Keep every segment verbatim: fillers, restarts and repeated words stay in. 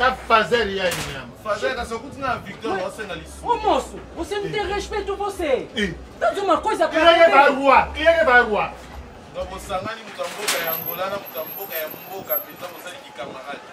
Tá fazer e aí mesmo. Fazer essa coisa na Victor, você na lição. Ô moço, você não tem respeito você. Tá dizendo uma coisa Quem pra é que vai rua? Quem é que vai rua? Não vou sangar nem mutamboca é angolana, mutamboca é mboca, então você de camarada.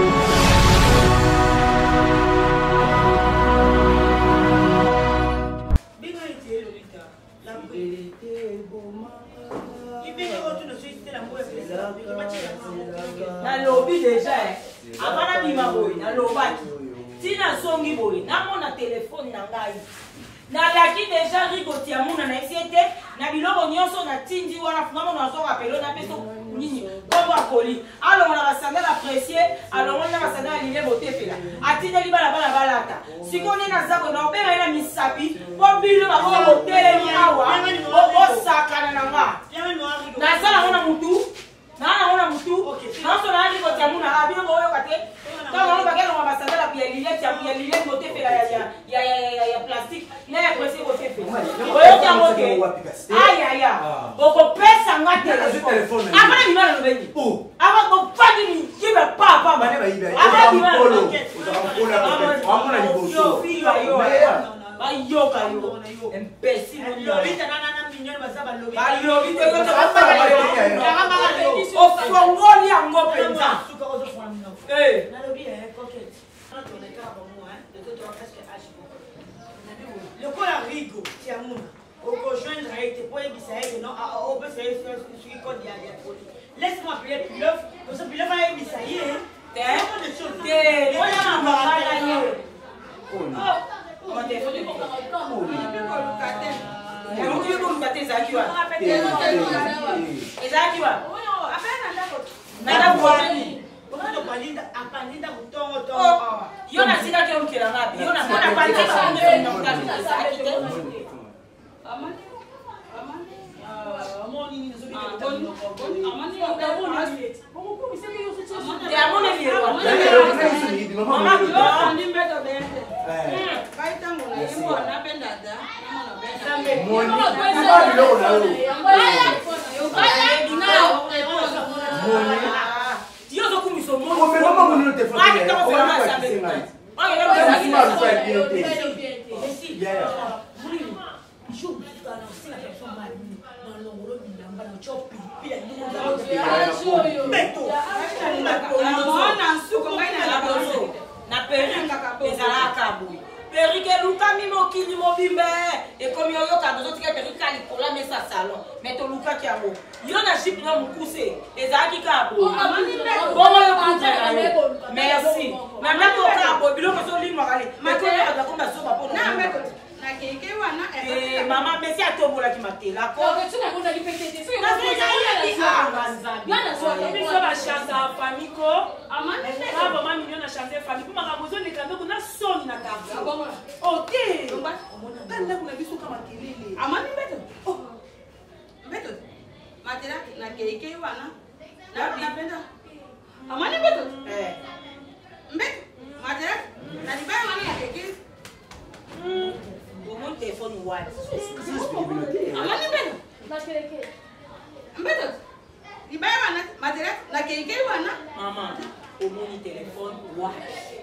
Nalobi déjà avant bima boy nalobaki tina songi boy namona telefone na ngai nalaki déjà rigoti ya muna na esiete na biloko nyonso na tindi wana fungamona nazoka pelo na peso nini kombo akoli alongo na basandale apprécié alongo na basandale aline botepela atindeli bana bana balata sikoni naza ko na obenga ina misapi po bilo bakoma botelemi awa bosakana na nga naza nango na mutu na na mutu na so na ndiko tia muna abino boyo kate kama ngomba kelo ngomba sandala pia lilete ya pia lilete mote fela ya ya ya ya plastique na ya presse ko tefe boyo tia mote ay ay ay boko pesa ngate telefone amana ni mala lobengi aba ko fadi ni kiba papa mane ba ibe aba ni mala amona ni boso yo fiyo yo ba yo ka yo imbécile yo bita na na minyoni basaba lobi ba yo bita ko ta ba o fongoli yango penza eh nalobi eh coquette na to le ka bomo hein de to presque âge le cola rigo ti amuna o ko joindre été pour ebisa non o peut c'est sur code ya ya poli laisse-moi appeler pilof comme ça pilof va ebisa yé te te moi na mama la yo oh mon téléphone ko ko lukate Emuki ko lukate zakiwa ezakiwa nada kuwani unato palinda apalinda kutongo tongo yo na sika ke ukira ngapi yo na kona pande ba ndio na mkazi zakite amani amani amoni ni nzobi amani amani amoni bongo ko miseke yo sochi amani amoni ni ro mama yo ni mbedo bende eh kaita ngona yimo napenda da mama napenda moni ba lo na lo moni Dio zo kumiso moni. O felo mama no telefone. Ah, então você vai saber. Olha, eu vou fazer mais para ele. Sim. Yeah. Moni. Show tá na sina pessoa mais na longo do lamba na chop pila ni na show yo. Beto. Mona suko ngai na la bozo. Na peringa ezala kabu. Perike luka mi mokili mobimbe et comme yo yo ka bezo tika perike ali kola mesa salon mais to luka ki amo yo na ship na mukuse ezaki ka bo bomo yo kuta merci na na to ka bo bilo ko so li makale mais ko ya da ko ba so ba po na meko na keke wana eh mama mesi atombola ki matela ko ko tuna ko na lipete so yo na yana so mi so ba chance famille ko amane ba ba mami yo na chance famille ko makamozo le kando na soni na table ok kanda kuna biso kama kelele amani mbeto oh mbeto matela na keke wana na napenda amani mbeto eh mbeto matela na libaya wana na keke mm mon téléphone wala amani mbeto na keke mbeto libaya wana matela na keke wana mama omoni téléphone wala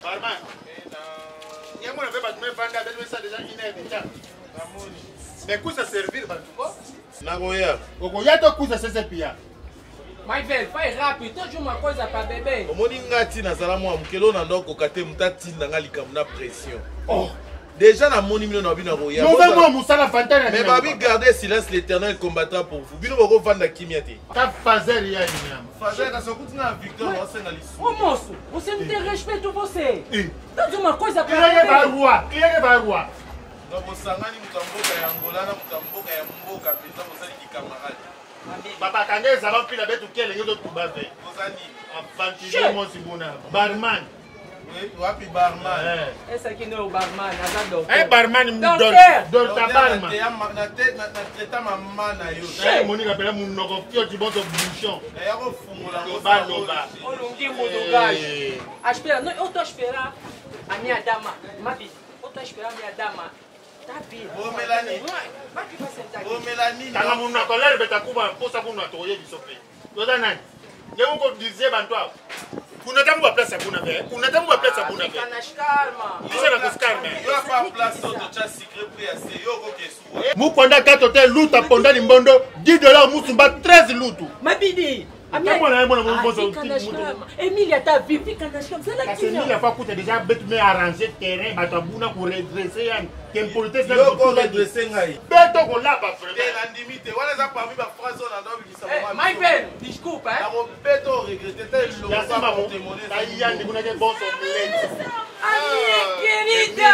Barman. Il y a mon avait pas de me vendre avec ça déjà une heure déjà. Mais quoi ça servir ba tout quoi? Nagoya. Oko ya to kuza sese pia. My belle, fais rapide, toujours ma cause à pas bébé. Omoni ngati na zala mwa mukelo na ndoko kate mutati na ngali kamuna pression. Oh. Déjà na moni mino na bino roya. Mauvais mot musala fantana. Mais babi gardez silence, l'Éternel combattra pour vous. Bino boko vanda kimia te. Ta fazer ya inyama. Fazer na sokuti na victoire on se na lisu. Ô moço, você não tem respeito você. Eh. Toujours ma cause à pas Kienge ba bébé. roi, kienge ba roi. Na bosangani mutamboka ya Angola na mutamboka ya mboka pita bosali ki camarade. Papa kangeza ba pila betu kele nyoto tubave. Bosani. Afanti mo sibuna. Barman. Oui, wapi barman. Eh. Esse aqui não é o barman, azar doctor. Eh barman mu dor. Docteur. Dor ta barman. Na tête na tête mama na yo. Eh moni ka pela mu noko kio tiboto bouchon. Na ya ko fungola Loba loba. Olha um guimbo do gás. A espera, não, eu estou a esperar a minha dama. Mabi, eu estou a esperar a minha dama. Tá vivo. Ô Melanie. Vai que vai sentar Ô aqui. Melanie. Kanga mu na kolere beta kuba posa kuna toye bisope. Toza nani? Yego ko dizie bantwa. Kuna tamu ba place kuna ve. Kuna tamu ba place kuna ve. Fica nas calma. Isso na kuskarme. Yo pa place to cha secret pri ase yo ko kesu. Mu ponda kato te luta ponda ni mbondo dix dollars musumba treize lutu. Mabidi. A minha mãe mona mu Ah, bozo. fica nas calma. Emília tá viva, fica nas calma. Você lá Kasi aqui mimi la fois kuta déjà bet me arranger terrain bato buna ko redresser yan. Kem politesse na Yo ko redresser ngai. beto ko laba Te vraiment. na ndimite wala za parmi ba phrase on ando bi sa My belle, desculpa, Na hein? ko beto regretter te lo Ya sa samba pour mo. témoigner. Ta yandi kuna ke bon son lente. A minha querida!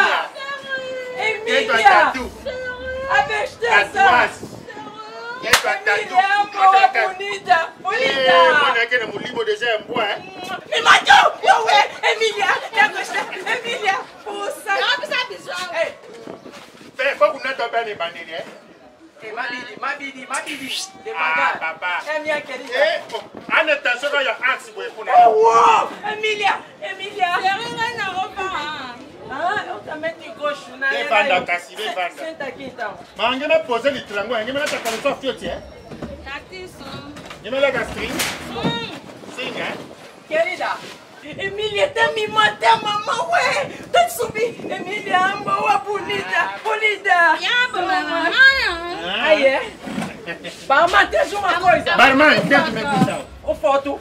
Quem vai Emília! tatu? A besteira! Tatuage. Quem vai tatu? Emília, boa, bonita! Eh, Bonita! mona ke na mulimo déjà mbwa eh. Me matou! Eu é! Emília! Eu gostei! Emília! Puxa! Não precisa bisou! Ei! Fais faut kuna to bene bandiri eh. Ei, Mabidi, Mabidi, Mabidi! Ah, Devagar! papa. É minha querida! Eh, oh, en attention quand il y a axe boy kuna. Uau! Emília! Emília! Ah, eu também te gosto, né? Vem, Vanda, Cassi, vem, Vanda. Senta aqui então. Ma ngeme poser le triangle, ngeme na ta kanso fioti eh. Ngeme la gastri. Sim, eh. Querida, Emília tá me matando, mamãe, ué! Tá de subir! Emília, boa, bonita, bonita! Aí é? Para manter uma coisa! Barman, tente me puxar. O foto!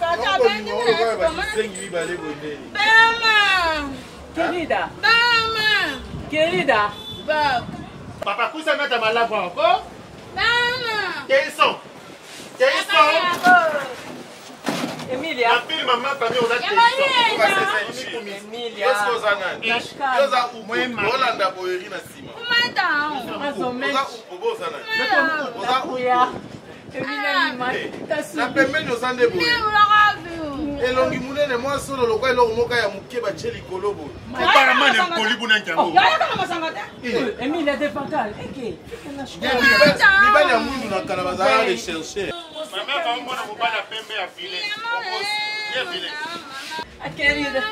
Querida, querida! Papa kusa na ta malava ko. Quem são? Quem são? Emília! La fille maman famille on a quem Emília! Yo za nani? Nas Yo calma! za upo. Holanda boyeri na sima. Mais ou Oza menos! upo bo za nani? Oza Kuya! Emília me mata! Tá na subindo! pembeni oza nde boye. Elongi munene mwa solo lokwa eloko moka ya moke batie likolo boye. Apparemment ne poli buna ntango. Emília, devagar! É que? Fica nas calma! Mibali ya mwindu na kala bazala recherche. Maman va mbona mobala pembe ya vile. Ye vile. A querida!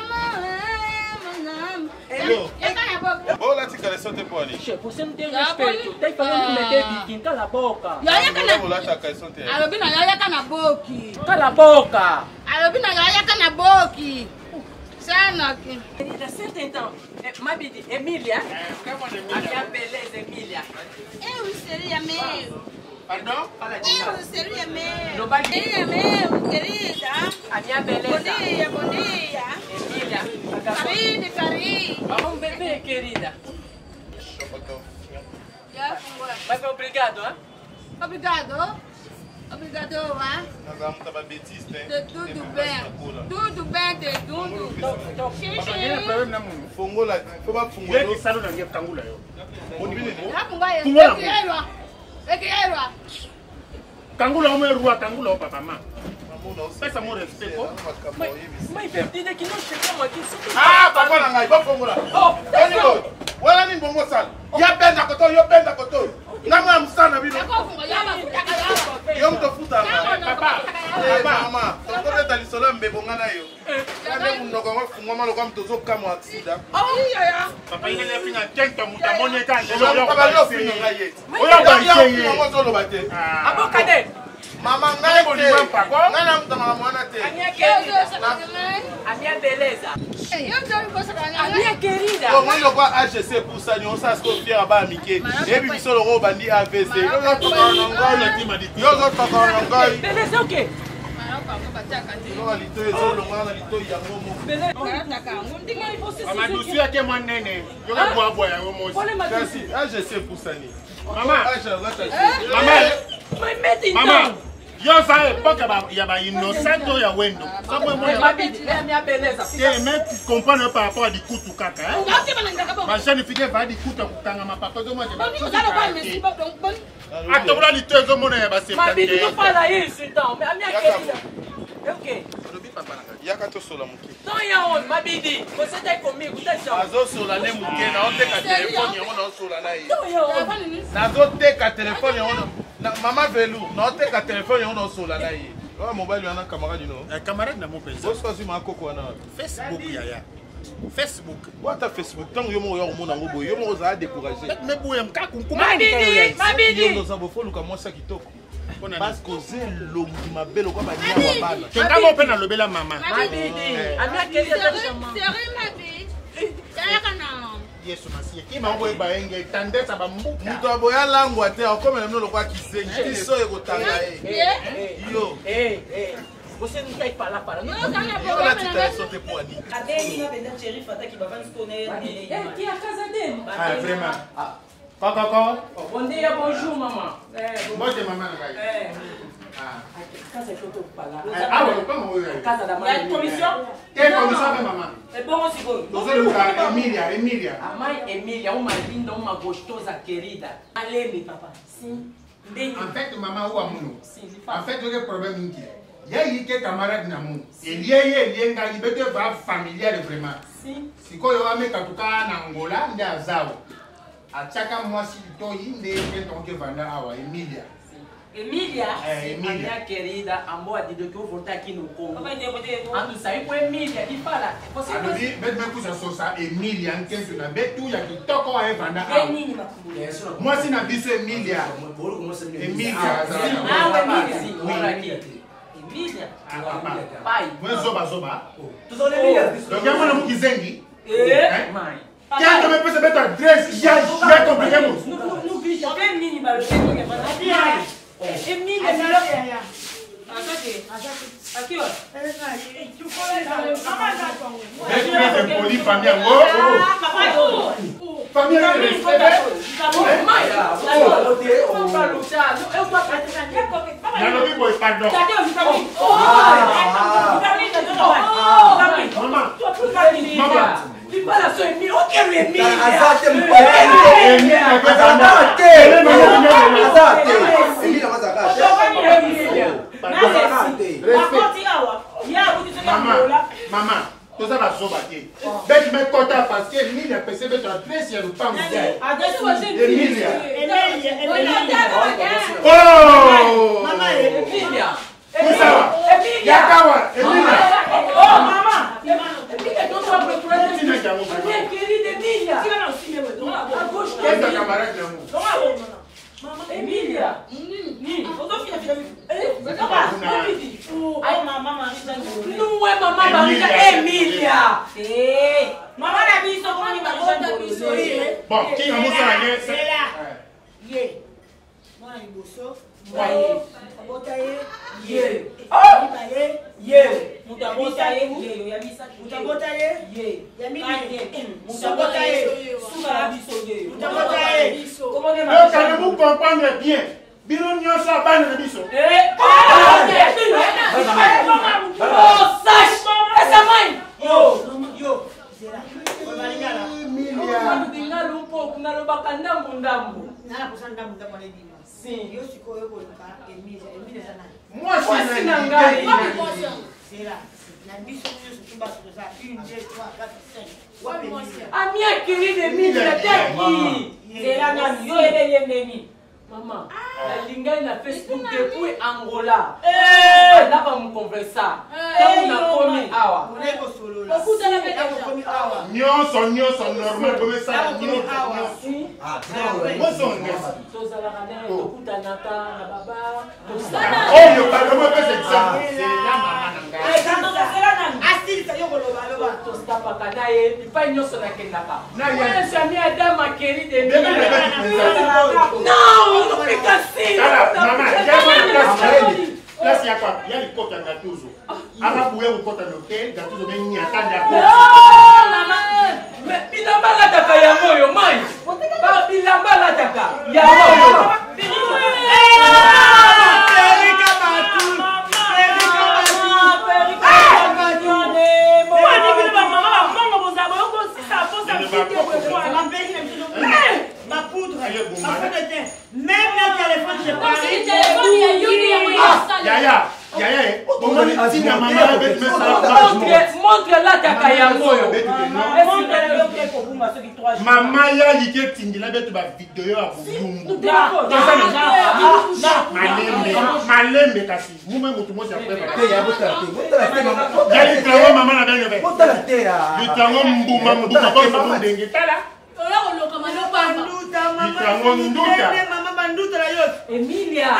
Yo. Bola tika leso te poni. Che, você não tem respeito! Tá falando de meter biquinho, cala a boca! Bola tika leso te. alobi na yo yaka na boki Cala a boca! alobi na yo yaka na boki sanoki Querida, senta então! É, Mabidi, Emília! A minha beleza, Emília! eu seria meu Pardon? Fala de eu novo! seria meu Não vai seria meu querida A minha bom beleza! dia bom dia Emília! agarrou. carinho carinho Vamos beber, querida! já foi Mas obrigado, hein? obrigado obrigado ah Nós vamos tava betista, hein? de tudo bem tudo bem de tudo Então, Papa ngene problème na mungu. Fongola, faut pas Ye fongola. kisalo na nge tangula yo. já foi Tumo na ekielwa ekielwa Tangula o rua tangula o papa ma. Pesa mo respect ko. Mas perdida que nós chegamos aqui só que... Ah, papa na ngai, ba fongola. Oh, Oni go. Wala ni bongo sala. Ya benda koto, yo benda koto. Na mwa msana bino. yakofunga yaba kutaka yaba Yo mto futa. Papa. Eh, mama, toko ta lisola mbebo ngana yo. Kande munoko wa fungwa malo kwa mtozo kama accident. Papa ile le finga kento mutamone ka Yo papa lo fino ngai yeti. Oya ba Ya iseye. fungwa zo lo bate. Abokade! Mama ngai te. Ngai na mtama mwana te. Amia querida. Amia beleza. Amia querida. Yo moi le quoi A G C pour ça on ça ce qu'on fait ba mike. Et puis biso le ro bandi A V C. Yo yo tokana ngai na ti madi. Yo yo tokana ngai. Beleza o quê? Yo alito ezo lo ngana lito ya momo. Mama dusu yake mwanene. Yo ka bwa bwa ya momo. Merci. A G C pour ça ni. Mama. Mama. Mama. Yo sa époque ya ba innocent ya wendo. Ça moi moi. Amia beleza. Que mais comprendre par rapport à du kutu kaka. Ma jeune fille va di kutu kutanga ma papa zo moi. Atobla lito ezo mona ya ba septembre. Mabidi tu fala isso então. Amia querida. É o quê? Yaka to sola muke. Então e aonde, Mabidi? Você tá aí comigo, tá chão? Azo sola ne muke na on teka telefone yango na sola na ye. Então e aonde? Nazo teka telefone yango na mama velu na on teka telefone yango na sola na ye. Oh mobile yana camarade no. Eh camarade na mon pesa. Boso si ma koko na. Facebook yaya. Facebook. What a Facebook tant yo mo yo mo na ngobo yo mo za décourager. Me buye mka kunkuma. Mabidi, Mabidi. Yo zo fo luka mwasa kitoko. Parce que c'est longi mabelo kwa banya wa bana. Kenga mo pe na lobela mama. Mabidi. Amia querida tá chamando. Yesu masiye. Ki ma boye ba enge tendance ba mbuka. Muto aboya langwa te akome mno lokwa kisengi. Kiso e kotanga e. Yo. Eh, eh. Você não quer falar para nós? Yo la tita sote po ani. Até ele vai vender xerife até que vai se conhecer. É aqui a casa dele. Ah, vraiment. Ko ko ko. Bom dia, bonjour, mamãe. Moi de maman na. É. Ah. Casa que eu tô falando. Ah, ouais, comment vous allez? Casa da Il y a mãe. une commission? Quelle commission avec maman? É bom ou seguro? Você lugar Emília, Emília. A mãe Emília, uma linda, uma gostosa, querida. Aleme, papa. Sim. Bem. En fait, maman ou amuno. Sim, de En fato. fait, il y a un problème ici. Il y a eu quelques camarades na mun. Il y a eu il y a eu peut-être va familial vraiment. Sim. Si ko yo ame katuka na Angola nde azao. Achaka mwasi toi nde ntonke vanda awa Emília. Emília? Eh, A Emília. minha querida, a boa de Deus que eu vou voltar aqui no Congo. Papai deu, papai deu. Ando sair com Emília e fala. Você não Alobi bet me kusa sosa Emília nkensu na betu ya kitoko wa vanda awa. Vem nini makumbule? Mwasi na biso Emília. Emília. Ah, o Emília. Sim, mora aqui. Emília? Ah, papa. Pai. Mwe zoba zoba. Oh. Donc yamona mukizengi. Eh? Mãe. Quem também pensa beto adresse já já compreendemos. Não, não, não vi. Vem nini balo. Emília. Emília. Aqui. Aqui, ó. Deve ter poli família. Oh, Ah, papai. oh. Família de respeito. Mãe. Eu vou lutar. Eu vou Já não vi boi pardon. Cadê o vitamina? Oh! Vitamina, vitamina. Maman. Emília. E fala só Emília. Eu quero Emília. Emília. Maman, maman, tout ça va sauver. Bête me content parce que Emília percebe que adresse ya lupango. Emília. Oh! Emília. Kusawa. Emília. Yakawa. Emília. Oh, mamãe! Emília, eu estou procurando. Tina jamu. Minha querida Emília. A gostosa. Essa camarada jamu. Emília. Ai, mamãe, Não é mamãe barriga, é Emília. ei, mamãe na minha só como ninguém vai Bom, quem vamos fazer? Ye. Mãe, bolso. Vai. Bota aí. Ye. Bota aí. Ye. mutabota ye ye ya bisa Mutabota ye. ye Ya mimi. ye mutabota ye suka la biso ye Mutabota ye. comment que Donc, allez-vous comprendre bien? Bino nyonso abana na biso. eh Oh, Sash. Essa mãe. yo Yo. Zera. Omalingala. Quando ngalo um pouco, ngalo bakandambu ndambu. Nala kusanda munda mwana bima. Sim. Yo sikoyo ko luka Emile, Emile sana. Moi, Moi, c'est c'est un Nangai. gars. Zera. Na biso biso tuba tuza un deux trois quatre cinq. Wapi Emile? A minha querida Emília tá aqui. zela ngani yo ebe ye ndeni Maman, nalingai na Facebook depuis Angola. eh Là, vamos conversar. Estamos na Come Awa. Uneko solo la. okuta na Kama komi awa. nyonso nyonso normal komesala nyonso nyonso tozalaka naye tokutanaka na baba oyo balomo pesa exemple la mama na ngai tositapaka naye epai nyonso nakendaka sami adam akeri de place ya kwa ya likota ngatuzo akabuye ukota note ngatuzo benyi atanda ko mama bilamba lataka yango yo mai ba bilamba lataka yango Perika batu Perika batu Perika batu Mama mama mama bozabo yoko sisa posa video kwa Ma belle ma poudre ma poudre de teint même le téléphone je parle yaya yaya bomoni tina mama bet mesala montre lataka yango yo mama ya like tindila betu ba video ya buyumbu malembe malembe kasi mume mutu mosi apeba ya litrango mama na bene be litrango mbuma mbuma kwa sababu ndenge tala litrango nduta mama banduta la yote Emilia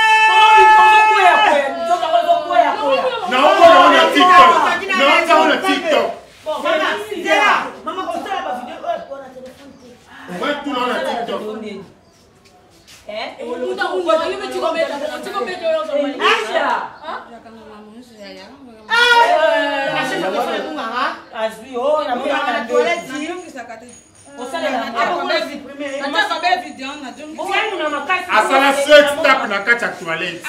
naomba naona TikTok naomba naona TikTok mama zera mama kosala ba video on a téléphone wewe tunaona TikTok asala sex tap na kati ya toilette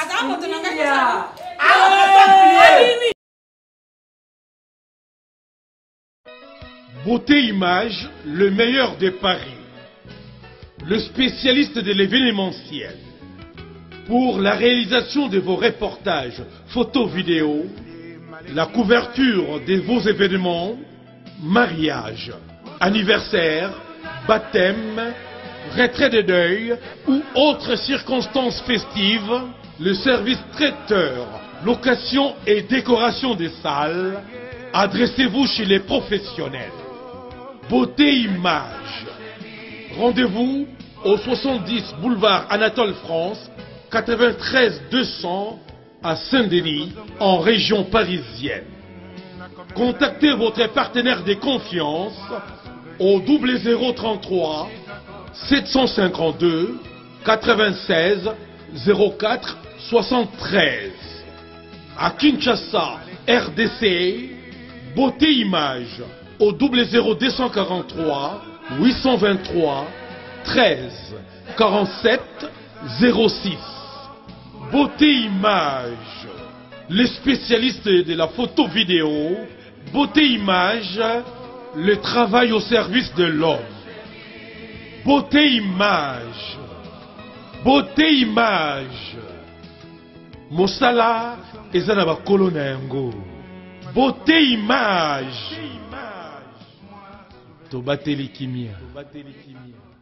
Beauté Image, le meilleur de Paris. Le spécialiste de l'événementiel. Pour la réalisation de vos reportages, photos, vidéos, la couverture de vos événements, mariage, anniversaire, baptême, retrait de deuil ou autres circonstances festives, le service traiteur, location et décoration des salles, adressez-vous chez les professionnels. Beauté Image. Rendez-vous au soixante-dix boulevard Anatole France, quatre-vingt-treize deux cents à Saint-Denis, en région parisienne. Contactez votre partenaire de confiance au double zéro trente-trois sept cent cinquante-deux quatre-vingt-seize zéro quatre soixante-treize. À Kinshasa, R D C, Beauté Image au double zéro deux cent quarante-trois huit cent vingt-trois treize quarante-sept zéro six. Beauté Image, les spécialistes de la photo vidéo. Beauté Image, le travail au service de l'homme. Beauté Image, Beauté Image, Mosala ezana ba kolona yango. Beauté Image, Tobateli Kimia.